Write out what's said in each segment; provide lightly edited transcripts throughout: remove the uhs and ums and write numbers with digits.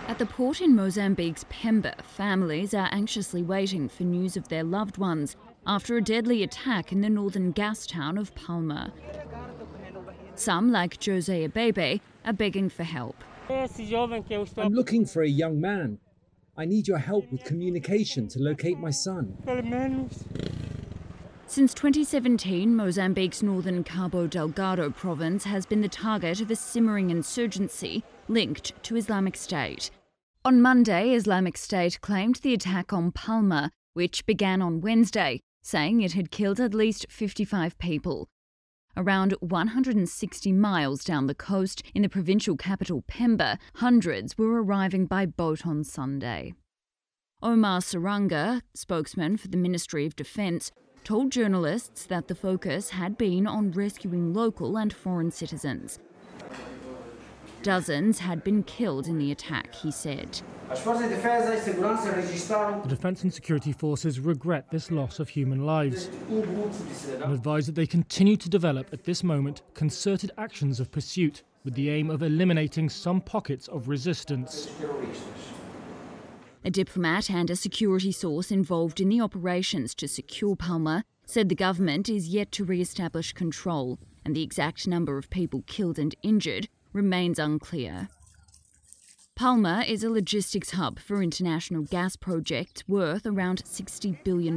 At the port in Mozambique's Pemba, families are anxiously waiting for news of their loved ones after a deadly attack in the northern gas town of Palma. Some, like Jose Abebe, are begging for help. I'm looking for a young man. I need your help with communication to locate my son. Since 2017, Mozambique's northern Cabo Delgado province has been the target of a simmering insurgency linked to Islamic State. On Monday, Islamic State claimed the attack on Palma, which began on Wednesday, saying it had killed at least 55 people. Around 160 miles down the coast, in the provincial capital Pemba, hundreds were arriving by boat on Sunday. Omar Saranga, spokesman for the Ministry of Defence, told journalists that the focus had been on rescuing local and foreign citizens. Dozens had been killed in the attack, he said. The Defence and Security Forces regret this loss of human lives and advise that they continue to develop, at this moment, concerted actions of pursuit with the aim of eliminating some pockets of resistance. A diplomat and a security source involved in the operations to secure Palma said the government is yet to re-establish control, and the exact number of people killed and injured remains unclear. Palma is a logistics hub for international gas projects worth around $60 billion.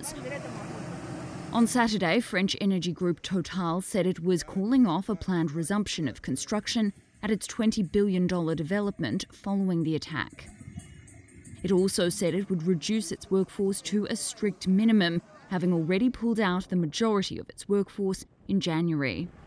On Saturday, French energy group Total said it was calling off a planned resumption of construction at its $20 billion development following the attack. It also said it would reduce its workforce to a strict minimum, having already pulled out the majority of its workforce in January.